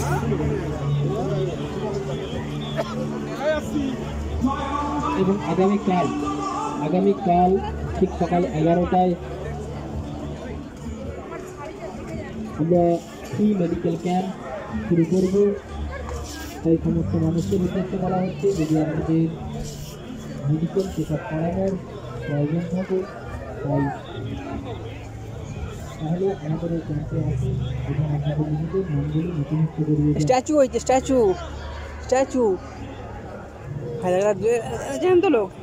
এবং আগামীকাল ঠিক সকাল 11টায় আমরা ফ্রি মেডিকেল ক্যাম্প শুরু করব। তাই সমস্ত মানুষের উদ্দেশ্যে বলা হচ্ছে, যদি আমাদের মেডিকেল চেক আপ করানোর প্রয়োজন থাকে তাহলে আমাদের এই ক্যাম্পে আসুন এবং আপনাদের নিজেদের নামগুলি নথিভুক্ত করিয়ে দিন। স্ট্যাচু জানেন তো লোক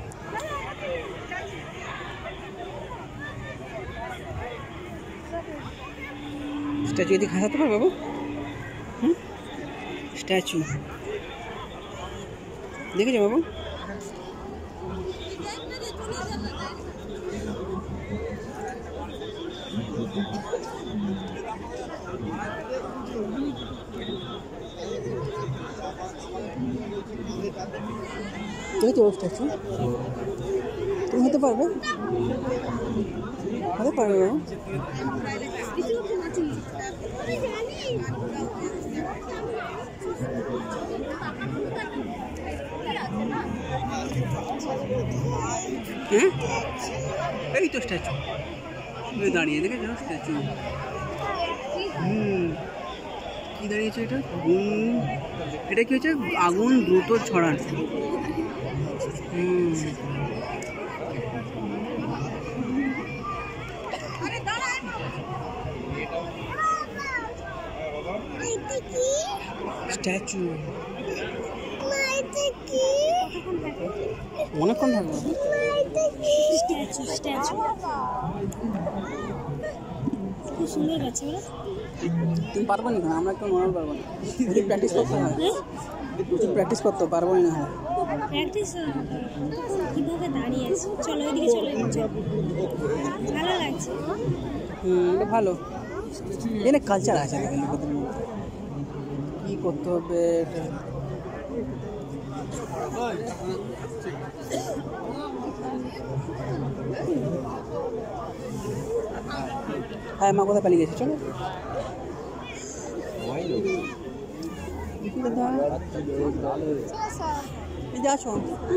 স্ট্যাচু এদিকে হাসাতে পারবে বাবু? স্ট্যাচু দেখেছো বাবু? দেখেছো স্ট্যাচু? তুমি হতে পারবে? হতে পারবে বাবু? হ্যাঁ, এই তো স্ট্যাচু দাঁড়িয়ে, দেখেছো স্ট্যাচু? কি দাঁড়িয়েছে এটা? এটা কি হচ্ছে? আগুন দ্রুত ছড়ান। স্ট্যাচু অনেকক্ষণ থাকবে। খুব সুন্দর লাগছে। তুমি পারবো না, আমরা একটু নর্মাল পারবো না, প্র্যাকটিস করতে হয়, প্র্যাকটিস করতে পারবো না। হ্যাঁ প্র্যাকটিস কিভাবে দাঁড়িয়ে আছে? চলো ওইদিকে চলো, ভালো লাগছে। এটা ভালো, এখানে কালচার আছে, কি করতে হবে এটা। হ্যাঁ, মা কোথায় পালিয়ে গেছে? চলো যাচ্ছ?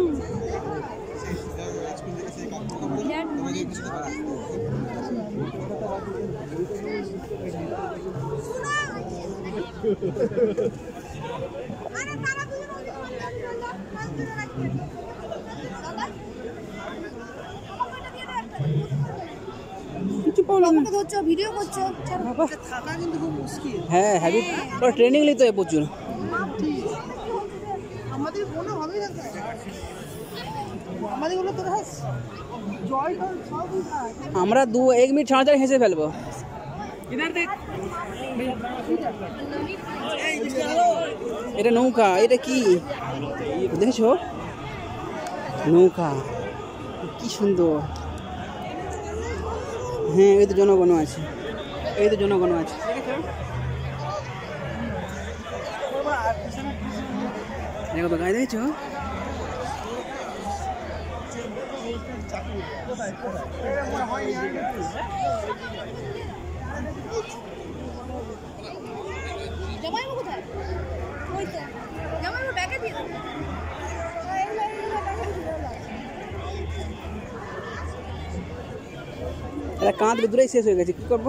কিছু প্রবলেম না, ভিডিও করছো। হ্যাঁ হ্যাবিট ট্রেনিং নিতে হয় প্রচুর। আমরা 1 মিনিট ছাড়া হেসে ফেলবো। এটা নৌকা, এটা কি দেখেছো? নৌকা কি সুন্দর। হ্যাঁ, এই তো জনগণ আছে, এই তো জনগণ আছে। দেখো তো গায়ে, দেখেছো? এটা কাঁধ দূরেই শেষ হয়ে গেছে, কি করবো?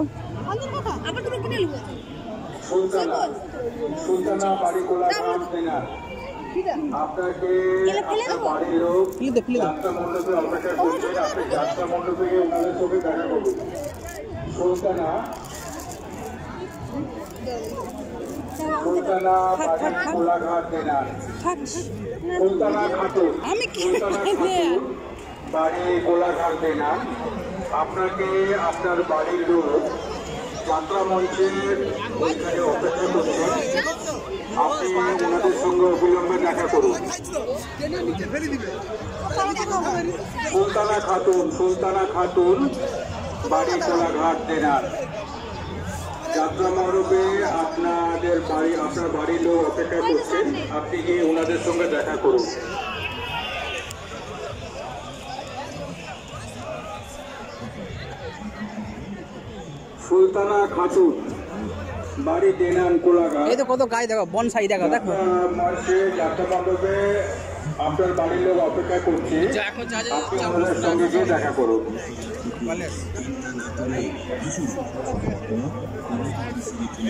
আমি কি বাড়ি গোলাঘাট দেনা আপনাকে আপনার বাড়ির লোক যাত্রা মঞ্চের ওইখানে অপেক্ষা করছেন। আপনি ওনাদের সঙ্গে অবিলম্বে দেখা করুন। সুলতানা খাতুন বাড়ি গোলাঘাট দেনার যাত্রা মণ্ডপে আপনার বাড়ির লোক অপেক্ষা করছেন। আপনি গিয়ে ওনাদের সঙ্গে দেখা করুন। সুলতানা খাতুন বাড়ি দেনান কোলাঘাট। এই তো কত গাছ দেখো, বনসাই দেখো, দেখো মঞ্চে যাত্রা মণ্ডপে আপনার বাড়ির লোক অপেক্ষা করছে, আপনি ওনাদের সঙ্গে গিয়ে দেখা করুন।